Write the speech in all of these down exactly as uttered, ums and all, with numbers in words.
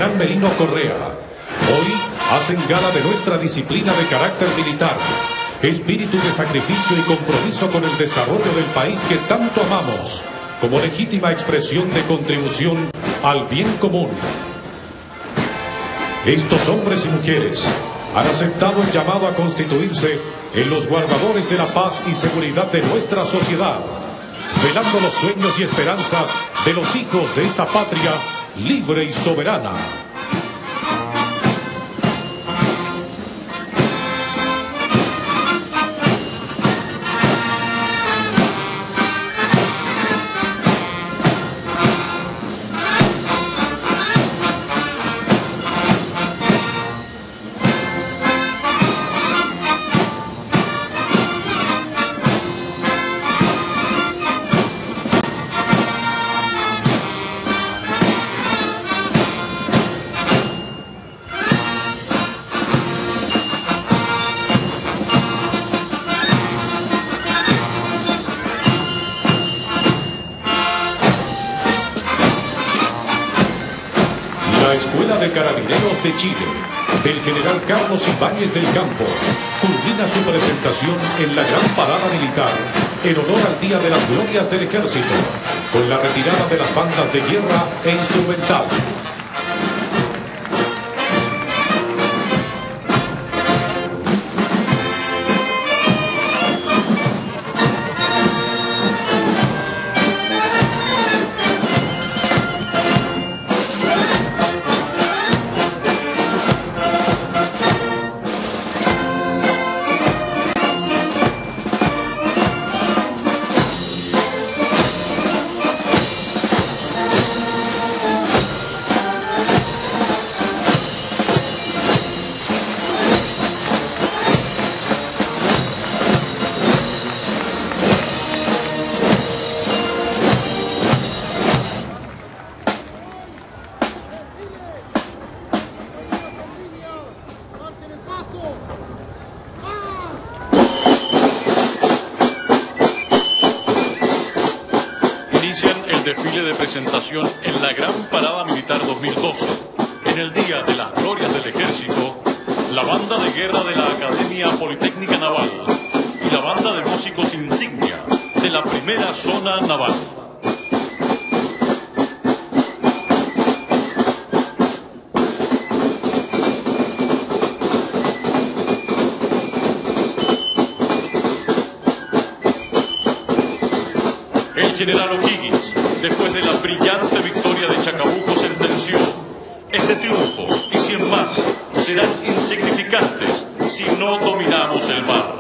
Gran Merino Correa. Hoy hacen gala de nuestra disciplina de carácter militar, espíritu de sacrificio y compromiso con el desarrollo del país que tanto amamos, como legítima expresión de contribución al bien común. Estos hombres y mujeres han aceptado el llamado a constituirse en los guardadores de la paz y seguridad de nuestra sociedad, velando los sueños y esperanzas de los hijos de esta patria libre y soberana. La Escuela de Carabineros de Chile, del general Carlos Ibáñez del Campo, culmina su presentación en la Gran Parada Militar en honor al Día de las Glorias del Ejército, con la retirada de las bandas de guerra e instrumental. Desfile de presentación en la Gran Parada Militar dos mil doce. En el Día de las Glorias del Ejército, la banda de guerra de la Academia Politécnica Naval y la banda de músicos insignia de la primera zona naval. El general O'Higgins, después de la brillante victoria de Chacabuco, sentenció: este triunfo y cien más serán insignificantes si no dominamos el mar.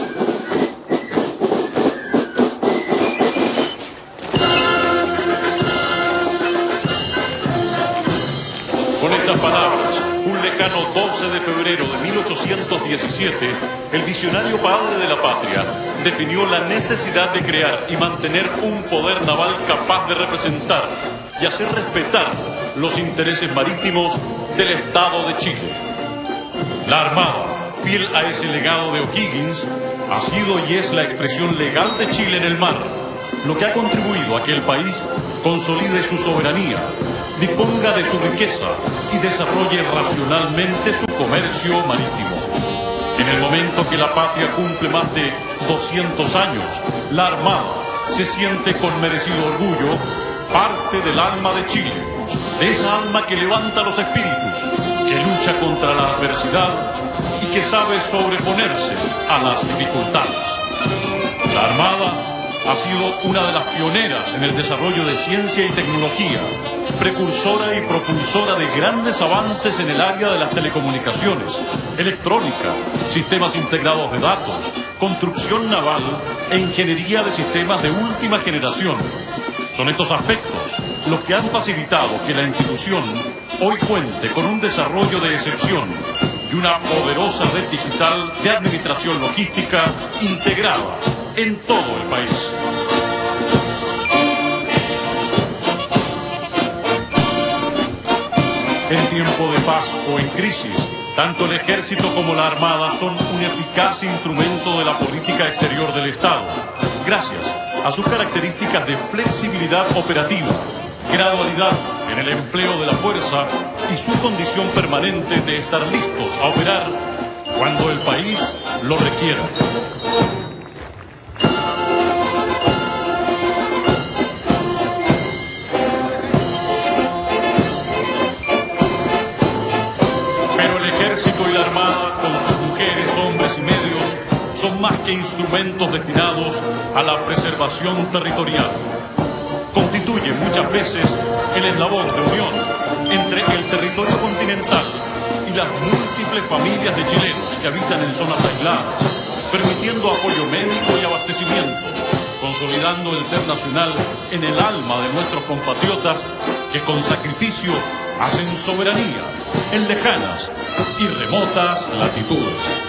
Con estas palabras, un lejano doce de febrero de mil ochocientos diecisiete, el visionario padre de la patria definió la necesidad de crear y mantener un poder naval capaz de representar y hacer respetar los intereses marítimos del Estado de Chile. La Armada, fiel a ese legado de O'Higgins, ha sido y es la expresión legal de Chile en el mar, lo que ha contribuido a que el país consolide su soberanía, disponga de su riqueza y desarrolle racionalmente su comercio marítimo. En el momento que la patria cumple más de doscientos años, la Armada se siente con merecido orgullo parte del alma de Chile, de esa alma que levanta los espíritus, que lucha contra la adversidad y que sabe sobreponerse a las dificultades. La Armada ha sido una de las pioneras en el desarrollo de ciencia y tecnología, precursora y propulsora de grandes avances en el área de las telecomunicaciones, electrónica, sistemas integrados de datos, construcción naval e ingeniería de sistemas de última generación. Son estos aspectos los que han facilitado que la institución hoy cuente con un desarrollo de excepción y una poderosa red digital de administración logística integrada en todo el país. En tiempo de paz o en crisis, tanto el Ejército como la Armada son un eficaz instrumento de la política exterior del Estado, gracias a sus características de flexibilidad operativa, gradualidad en el empleo de la fuerza y su condición permanente de estar listos a operar cuando el país lo requiera. Pero el ejército y la armada, con sus mujeres, hombres y medios, son más que instrumentos destinados a la preservación territorial. Constituye muchas veces el eslabón de unión entre el territorio continental y las múltiples familias de chilenos que habitan en zonas aisladas, permitiendo apoyo médico y abastecimiento, consolidando el ser nacional en el alma de nuestros compatriotas que con sacrificio hacen soberanía en lejanas y remotas latitudes.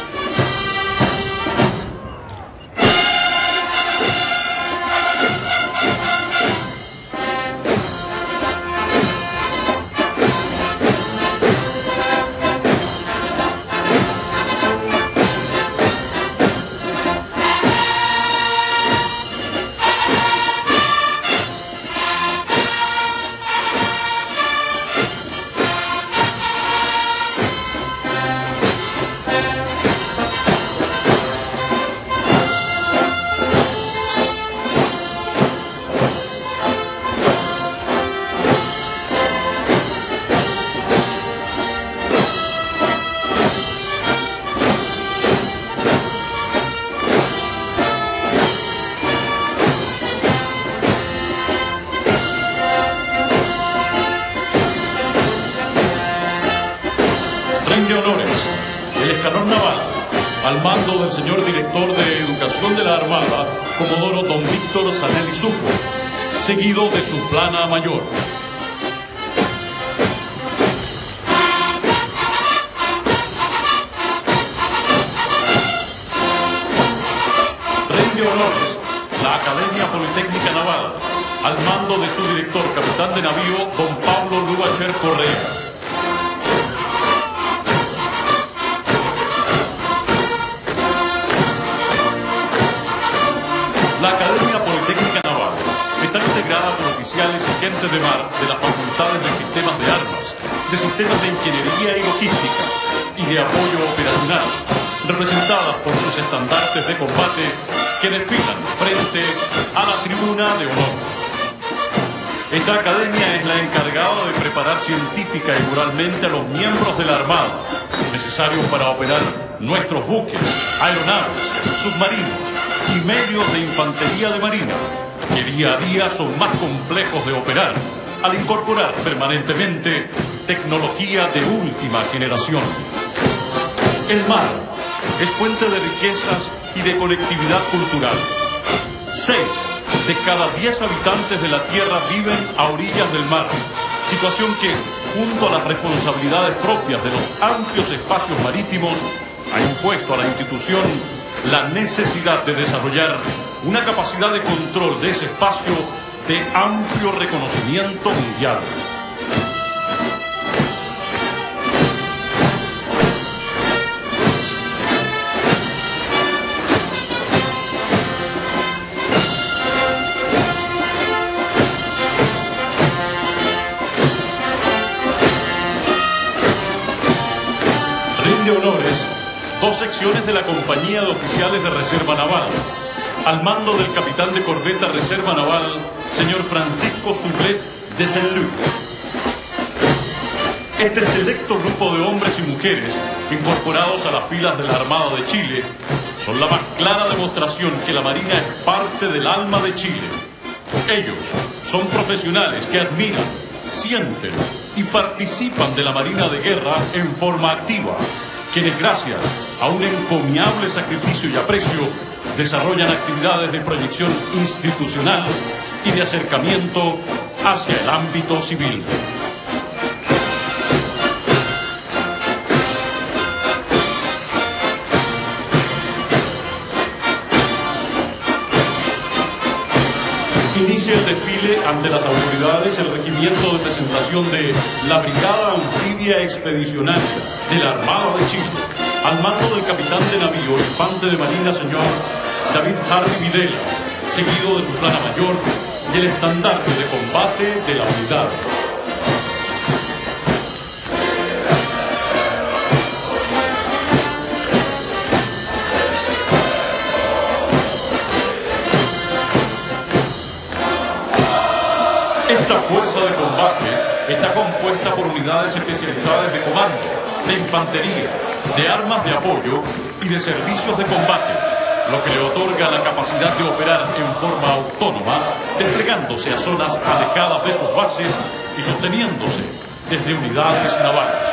Rinde honores el escalón naval al mando del señor director de Educación de la Armada, Comodoro Don Víctor Zanelli Supo, seguido de su plana mayor. Rinde honores la Academia Politécnica Naval al mando de su director, capitán de navío Don Pablo Lubacher Correa. La Academia Politécnica Naval está integrada por oficiales y gente de mar de las facultades de sistemas de armas, de sistemas de ingeniería y logística y de apoyo operacional, representadas por sus estandartes de combate que desfilan frente a la tribuna de honor. Esta academia es la encargada de preparar científica y moralmente a los miembros de la Armada, necesarios para operar nuestros buques, aeronaves, submarinos y medios de infantería de marina, que día a día son más complejos de operar al incorporar permanentemente tecnología de última generación. El mar es fuente de riquezas y de conectividad cultural. Seis de cada diez habitantes de la Tierra viven a orillas del mar, situación que, junto a las responsabilidades propias de los amplios espacios marítimos, ha impuesto a la institución la necesidad de desarrollar una capacidad de control de ese espacio de amplio reconocimiento mundial. Rinde honores dos secciones de la Compañía de Oficiales de Reserva Naval, al mando del capitán de corbeta Reserva Naval, señor Francisco Sublet de Saint-Luc. Este selecto grupo de hombres y mujeres incorporados a las filas de la Armada de Chile son la más clara demostración que la Marina es parte del alma de Chile. Ellos son profesionales que admiran, sienten y participan de la Marina de Guerra en forma activa, quienes gracias a un encomiable sacrificio y aprecio desarrollan actividades de proyección institucional y de acercamiento hacia el ámbito civil. Inicia el desfile ante las autoridades el regimiento de presentación de la Brigada Anfibia Expedicionaria de la Armada de Chile, al mando del capitán de navío, infante de marina, señor David Harvey Videla, seguido de su plana mayor y el estandarte de combate de la unidad. compuesta por unidades especializadas de comando, de infantería, de armas de apoyo y de servicios de combate, lo que le otorga la capacidad de operar en forma autónoma, desplegándose a zonas alejadas de sus bases y sosteniéndose desde unidades navales.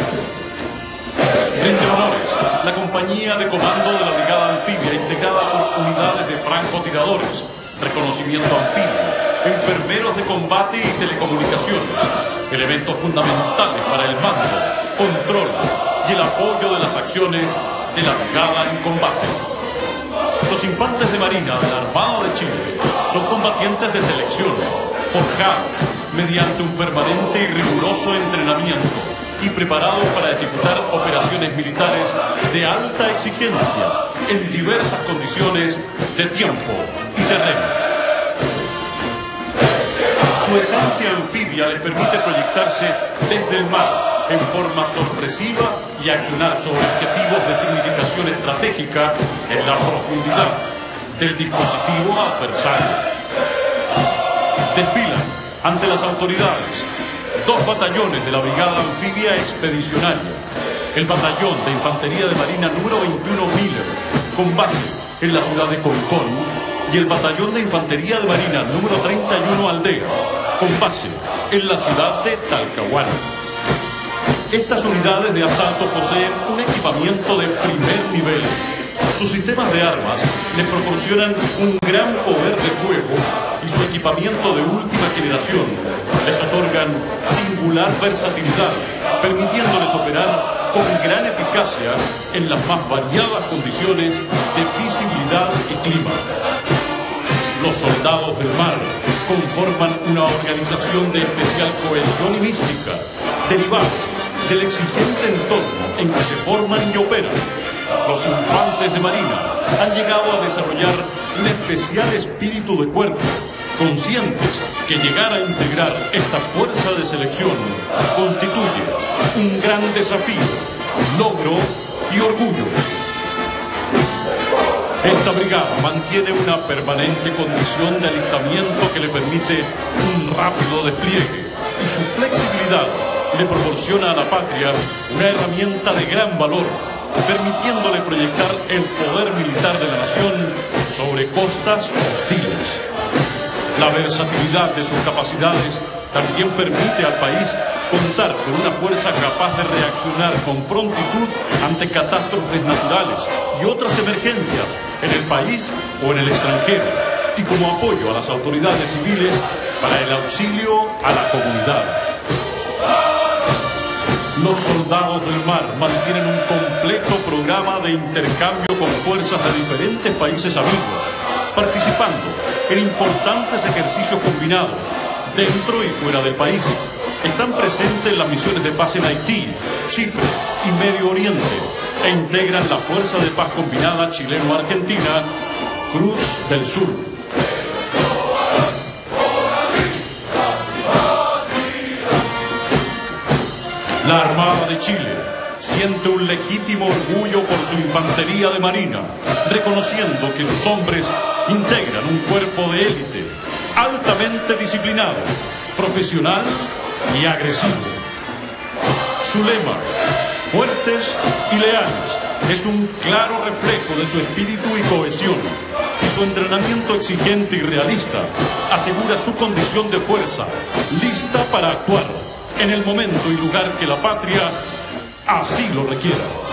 Rinde honores la compañía de comando de la Brigada Anfibia, integrada por unidades de francotiradores, reconocimiento anfibio, enfermeros de combate y telecomunicaciones, elementos fundamentales para el mando, control y el apoyo de las acciones de la Brigada en combate. Los infantes de Marina de la Armada de Chile son combatientes de selección, forjados mediante un permanente y riguroso entrenamiento y preparados para ejecutar operaciones militares de alta exigencia en diversas condiciones de tiempo y terreno. Su esencia anfibia les permite proyectarse desde el mar en forma sorpresiva y accionar sobre objetivos de significación estratégica en la profundidad del dispositivo adversario. Desfilan ante las autoridades dos batallones de la Brigada Anfibia Expedicionaria, el Batallón de Infantería de Marina número veintiuno Miller, con base en la ciudad de Concón, y el Batallón de Infantería de Marina número treinta y uno Aldea, con base en la ciudad de Talcahuano. Estas unidades de asalto poseen un equipamiento de primer nivel. Sus sistemas de armas les proporcionan un gran poder de fuego y su equipamiento de última generación les otorgan singular versatilidad, permitiéndoles operar con gran eficacia en las más variadas condiciones de visibilidad y clima. Los soldados del mar conforman una organización de especial cohesión y mística, derivados del exigente entorno en que se forman y operan. Los infantes de Marina han llegado a desarrollar un especial espíritu de cuerpo, conscientes que llegar a integrar esta fuerza de selección constituye un gran desafío, logro y orgullo. Esta brigada mantiene una permanente condición de alistamiento que le permite un rápido despliegue, y su flexibilidad le proporciona a la patria una herramienta de gran valor, permitiéndole proyectar el poder militar de la nación sobre costas hostiles. La versatilidad de sus capacidades también permite al país contar con una fuerza capaz de reaccionar con prontitud ante catástrofes naturales y otras emergencias en el país o en el extranjero, y como apoyo a las autoridades civiles para el auxilio a la comunidad. Los soldados del mar mantienen un completo programa de intercambio con fuerzas de diferentes países amigos, participando en importantes ejercicios combinados dentro y fuera del país. Están presentes en las misiones de paz en Haití, Chipre y Medio Oriente, e integran la Fuerza de Paz Combinada Chileno-Argentina, Cruz del Sur. La Armada de Chile siente un legítimo orgullo por su infantería de marina, reconociendo que sus hombres integran un cuerpo de élite, altamente disciplinado, profesional y agresivo. Su lema, fuertes y leales, es un claro reflejo de su espíritu y cohesión, y su entrenamiento exigente y realista asegura su condición de fuerza, lista para actuar en el momento y lugar que la patria así lo requiera.